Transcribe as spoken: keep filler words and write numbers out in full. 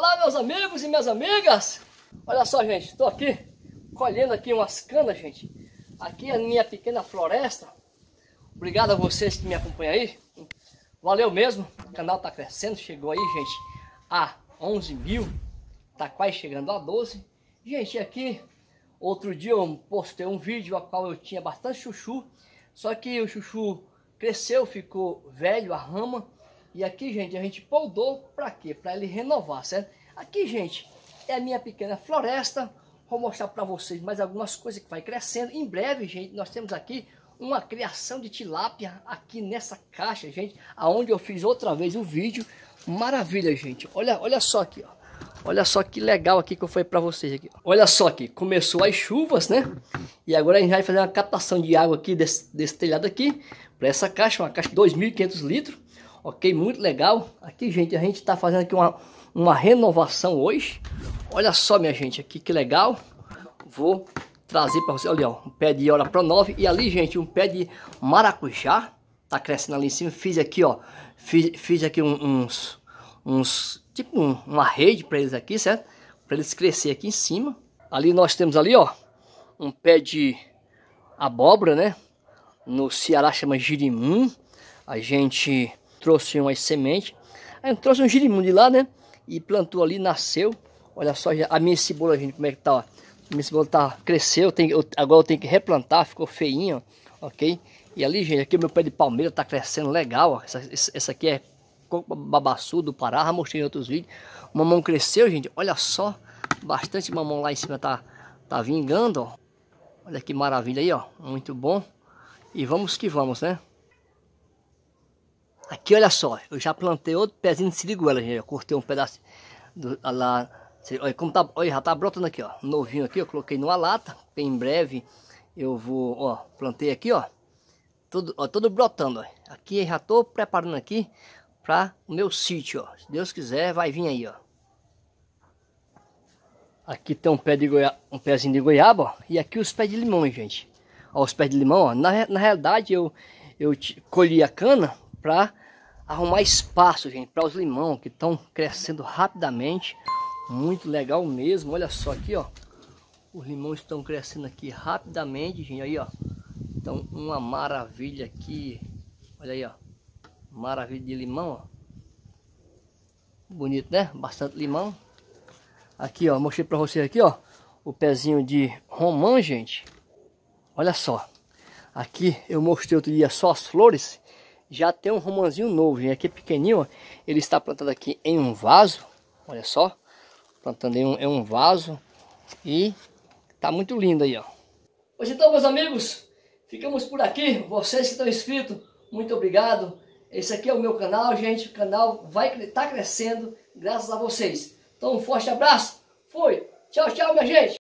Olá, meus amigos e minhas amigas. Olha só, gente, estou aqui colhendo aqui umas canas, gente. Aqui é a minha pequena floresta. Obrigado a vocês que me acompanham aí. Valeu mesmo, o canal está crescendo. Chegou aí, gente, a onze mil. Tá quase chegando a doze. Gente, aqui, outro dia eu postei um vídeo a qual eu tinha bastante chuchu. Só que o chuchu cresceu, ficou velho, a rama. E aqui, gente, a gente podou para quê? Para ele renovar, certo? Aqui, gente, é a minha pequena floresta. Vou mostrar para vocês mais algumas coisas que vai crescendo. Em breve, gente, nós temos aqui uma criação de tilápia aqui nessa caixa, gente. Aonde eu fiz outra vez o vídeo. Maravilha, gente. Olha, olha só aqui, ó. Olha só que legal aqui que eu falei para vocês aqui. Olha só aqui, começou as chuvas, né? E agora a gente vai fazer uma captação de água aqui desse, desse telhado aqui. Para essa caixa, uma caixa de dois mil e quinhentos litros. Ok, muito legal. Aqui, gente, a gente está fazendo aqui uma, uma renovação hoje. Olha só, minha gente, aqui que legal. Vou trazer para vocês, olha, ó, um pé de Ora Pro nove. E ali, gente, um pé de maracujá. Tá crescendo ali em cima. Fiz aqui, ó, fiz, fiz aqui uns, uns tipo um, uma rede para eles aqui, certo? Para eles crescer aqui em cima. Ali nós temos ali, ó, um pé de abóbora, né? No Ceará chama girimum. A gente trouxe umas sementes. A gente trouxe um girimum de lá, né? E plantou ali, nasceu. Olha só a minha cebola, gente, como é que tá, ó. A minha cebola tá, cresceu, tem, eu, agora eu tenho que replantar, ficou feinho, ó, ok? E ali, gente, aqui o meu pé de palmeira tá crescendo legal, ó. Essa, essa aqui é coco babaçu do Pará, já mostrei em outros vídeos. O mamão cresceu, gente, olha só. Bastante mamão lá em cima tá, tá vingando, ó. Olha que maravilha aí, ó. Muito bom. E vamos que vamos, né? Aqui, olha só, eu já plantei outro pezinho de siriguela, gente. Eu cortei um pedaço do, lá. Olha como tá, olha, já tá brotando aqui, ó. Novinho aqui, eu coloquei numa lata. Em breve eu vou, ó, plantei aqui, ó. Tudo, ó, tudo brotando, ó. Aqui já tô preparando aqui para o meu sítio, ó. Se Deus quiser, vai vir aí, ó. Aqui tem um pé de goiaba, um pezinho de goiaba, ó. E aqui os pés de limão, gente. Ó, os pés de limão, ó. Na, na realidade, eu, eu colhi a cana para arrumar espaço, gente, para os limão que estão crescendo rapidamente. Muito legal mesmo. Olha só aqui, ó. Os limões estão crescendo aqui rapidamente, gente. Aí, ó. Então, uma maravilha aqui. Olha aí, ó. Maravilha de limão, ó. Bonito, né? Bastante limão. Aqui, ó. Mostrei para vocês aqui, ó. O pezinho de romã, gente. Olha só. Aqui eu mostrei outro dia só as flores. Já tem um romãzinho novo, gente. Aqui é pequenininho, ó. Ele está plantado aqui em um vaso. Olha só. Plantando em um, em um vaso. E tá muito lindo aí, ó. Pois então, meus amigos, ficamos por aqui. Vocês que estão inscritos, muito obrigado. Esse aqui é o meu canal, gente. O canal vai estar crescendo graças a vocês. Então, um forte abraço. Fui. Tchau, tchau, minha gente.